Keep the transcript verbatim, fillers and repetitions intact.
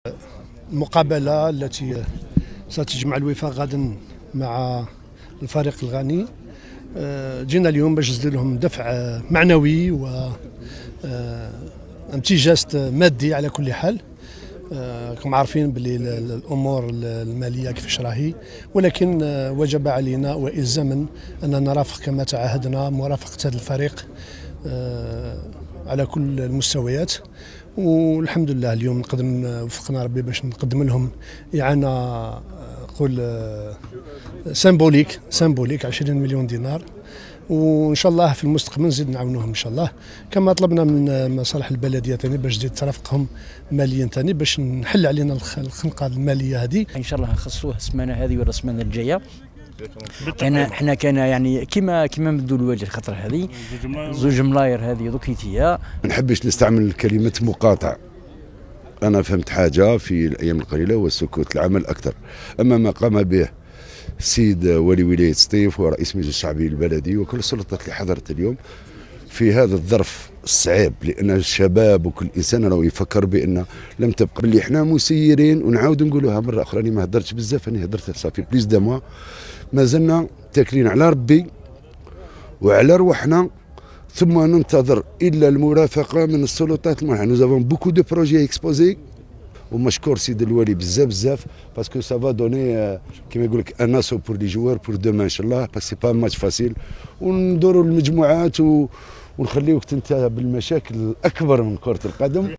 المقابلة التي ستجمع الوفاق غدا مع الفريق الغاني، جينا اليوم باش نزيد لهم دفع معنوي و امتجاز مادي على كل حال. كما عارفين باللي الامور الماليه كيفاش راهي، ولكن وجب علينا والزاما اننا نرافق كما تعهدنا مرافقه هذا الفريق على كل المستويات. والحمد لله اليوم نقدم وفقنا ربي باش نقدم لهم اعانه قول سيمبوليك سيمبوليك عشرين مليون دينار، وان شاء الله في المستقبل نزيد نعاونوهم ان شاء الله، كما طلبنا من مصالح البلديه ثاني باش تزيد ترافقهم ماليا ثاني باش نحل علينا الخنقه الماليه هذه. ان شاء الله نخصوه السمانه هذه ولا السمانه الجايه. انا حنا كان يعني كما كما مدوا الوجه الخطره هذه زوج ملاير هذه ذكيتيه. ما نحبش نستعمل كلمه مقاطع، انا فهمت حاجه في الايام القليله والسكوت العمل اكثر. اما ما قام به السيد ولي ولايه سطيف ورئيس المجلس الشعبي البلدي وكل السلطات اللي حضرت اليوم في هذا الظرف الصعيب، لان الشباب وكل انسان راه يفكر بان لم تبقى باللي احنا مسيرين، ونعاود نقولوها مره اخرى، انا ما هدرتش بزاف، انا هدرت صافي بليس دو موا، مازلنا تاكلين على ربي وعلى رواحنا، ثم ننتظر الا المرافقه من السلطات المعنيه. نو افون بوكو دو بروجي اكسبوزي، ومشكور سيد الوالي بزاف بزاف باسكو سا فا دوني كيما يقول لك ان اسو بور لي جوار بور دومان ان شاء الله، باسكو سي با ماتش فاسيل، وندوروا المجموعات ونخليوك تنتهي بالمشاكل الاكبر من كره القدم.